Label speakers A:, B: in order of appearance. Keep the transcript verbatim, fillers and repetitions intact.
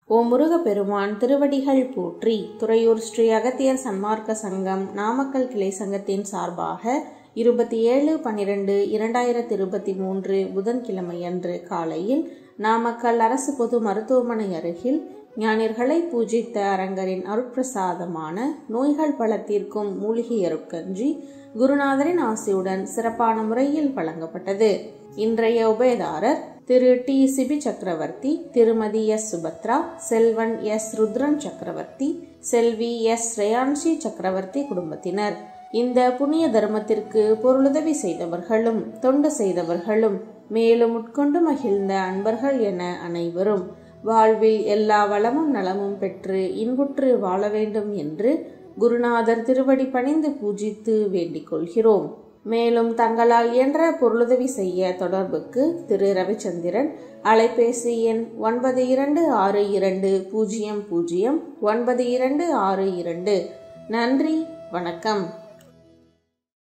A: ஓ முருகப்பெருமான் திருவடிகள் போற்றி. துறையூர் ஸ்ரீ அகத்தியர் சன்மார்க்க சங்கம் நாமக்கல் கிளை சங்கத்தின் சார்பாக இருபத்தி ஏழு பன்னிரண்டு இரண்டாயிரத்தி இருபத்தி மூன்று புதன்கிழமையன்று காலையில் நாமக்கல் அரசு பொது மருத்துவமனை அருகில் ஞானியர்களை பூஜித்த அரங்கரின் அருட்பிரசாதமான நோய்கள் பல தீர்க்கும் மூலிகை அருட்கஞ்சி குருநாதரின் ஆசியுடன் சிறப்பான முறையில் வழங்கப்பட்டது. இன்றைய உபயதாரர் திரு டி சிபி சக்கரவர்த்தி, திருமதி எஸ் சுபத்ரா, செல்வன் எஸ் ருத்ரன் சக்கரவர்த்தி, செல்வி எஸ் ரேயான்சி சக்கரவர்த்தி குடும்பத்தினர். இந்த புண்ணிய தர்மத்திற்கு பொருளுதவி செய்தவர்களும் தொண்டு செய்தவர்களும் மேலும் உட்கொண்டு மகிழ்ந்த அன்பர்கள் என அனைவரும் வாழ்வில் எல்லா வளமும் நலமும் பெற்று இன்புற்று வாழ வேண்டும் என்று குருநாதர் திருவடி பணிந்து பூஜித்து வேண்டிக் கொள்கிறோம். மேலும் தங்களால் இயன்ற பொருளுதவி செய்ய தொடர்புக்கு திரு ரவிச்சந்திரன், அலைபேசி எண் ஒன்பது இரண்டு ஆறு இரண்டு பூஜ்ஜியம் பூஜ்ஜியம் ஒன்பது இரண்டு ஆறு இரண்டு. நன்றி, வணக்கம்.